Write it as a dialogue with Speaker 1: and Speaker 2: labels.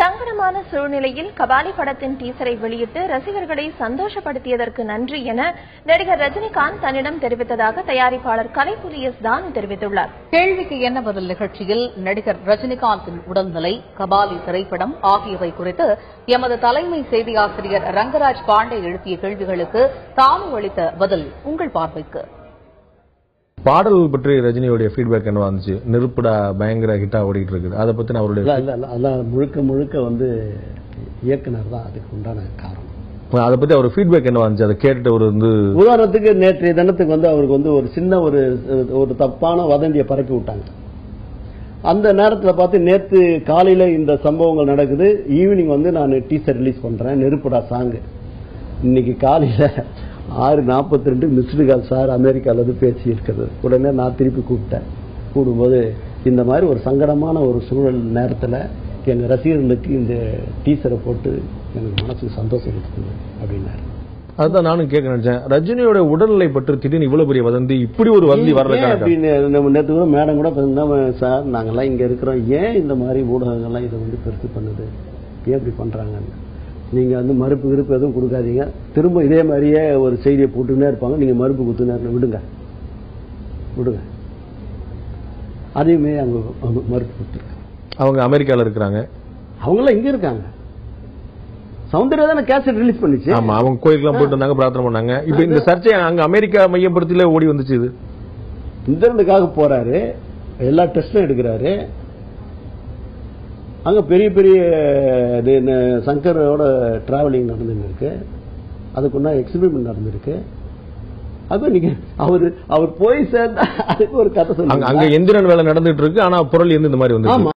Speaker 1: சங்கடமான சூழ்நிலையில் கபாலி படத்தின் டீசரை வெளியிட்டு ரசிகர்களை சந்தோஷப்படுத்தியதற்கு நன்றி என நடிகர் ரஜினிகாந்த் தன்னிடம் தெரிவித்ததாக தயாரிப்பாளர் கலைப்புலி எஸ் தானு தெரிவித்துள்ளார்.
Speaker 2: கேள்விக்கு என்ன பதில் நிகழ்ச்சியில் நடிகர் ரஜினிகாந்தின் உடல்நிலை, கபாலி திரைப்படம் ஆகியவை குறித்து எமது தலைமை செய்தியாசிரியர் ரங்கராஜ் பாண்டே எழுப்பிய கேள்விகளுக்கு தானு அளித்த பதில் உங்கள் பார்வைக்கு.
Speaker 3: பாடல் பற்றி ரஜினியோட ஃபீட்பேக் என்ன வந்துச்சு? நெருப்புடா பயங்கர ஹிட்டா ஓடிட்டு இருக்குது, அதை பத்தி அவருடைய
Speaker 4: முழுக்க வந்து இயக்குனர் தான் அதுக்கு உண்டான காரணம்.
Speaker 3: அதை பத்தி அவர் ஃபீட்பேக் என்ன வந்துச்சு? அதை கேட்டுட்டு அவர் வந்து
Speaker 4: உதாரணத்துக்கு நேற்றைய தினத்துக்கு வந்து அவருக்கு வந்து ஒரு சின்ன ஒரு தப்பான வதந்தியை பரப்பி விட்டாங்க. அந்த நேரத்தில் பார்த்து நேற்று காலையில இந்த சம்பவங்கள் நடக்குது, ஈவினிங் வந்து நான் டீசர் ரிலீஸ் பண்றேன் நெருப்புடா சாங். இன்னைக்கு காலையில 6:42 மிஸ்டு கால் சார் அமெரிக்கால இருந்து பேசி இருக்கிறது. உடனே நான் திருப்பி கூப்பிடும்போது இந்த மாதிரி ஒரு சங்கடமான ஒரு சூழல் நேரத்தில் எங்க ரசிகர்களுக்கு இந்த டீசரை போட்டு எனக்கு மனசுக்கு சந்தோஷம் இருக்குது அப்படின்னாரு.
Speaker 3: அதுதான் நானும் கேட்க நினைச்சேன், ரஜினியோட உடல்நிலை பற்றி திடீர்னு இவ்வளவு பெரிய வதந்தி, இப்படி ஒரு வதந்தி வரல
Speaker 4: அப்படின்னு. நேற்று கூட மேடம் கூட சார் நாங்கெல்லாம் இங்க இருக்கிறோம், ஏன் இந்த மாதிரி ஊடகங்கள்லாம் இதை வந்து பெருசு பண்ணுது, ஏன் இப்படி பண்றாங்கன்னு. நீங்க வந்து மறுப்பு கிருப்பு எதுவும் கொடுக்காதீங்க, திரும்ப இதே மாதிரியே ஒரு செய்தியை போட்டுன்னே இருப்பாங்க, நீங்க மறுப்பு கொடுத்துன்னு விடுங்க. அதையுமே அவங்க மறுப்பு கொடுத்துருக்காங்க. அவங்க
Speaker 3: அமெரிக்கால இருக்கிறாங்க,
Speaker 4: அவங்களாம் இங்க இருக்காங்க. சௌந்தர்யா தானே கேசட் ரிலீஸ் பண்ணிச்சு.
Speaker 3: ஆமா, அவங்க கோயிலுக்குலாம் போயிட்டு வந்தாங்க, பிரார்த்தனை பண்ணாங்க. இப்ப இந்த சர்ச்சை அங்க அமெரிக்கா மையப்படுத்தில ஓடி வந்துச்சு. இது
Speaker 4: இந்திரனுக்காக போறாரு, எல்லா டெஸ்டும் எடுக்கிறாரு. அங்க பெரிய பெரிய சங்கரோட டிராவலிங் நடந்துன்னு இருக்கு, அதுக்குன்னா எக்ஸ்பெரிமெண்ட் நடந்திருக்கு. அப்ப நீங்க அவர் போய் சேர்ந்தா அதுக்கு ஒரு கதை சொல்லுங்க.
Speaker 3: அங்க எந்திரன் வேலை நடந்துட்டு இருக்கு, ஆனா பொருள் இந்த மாதிரி வந்து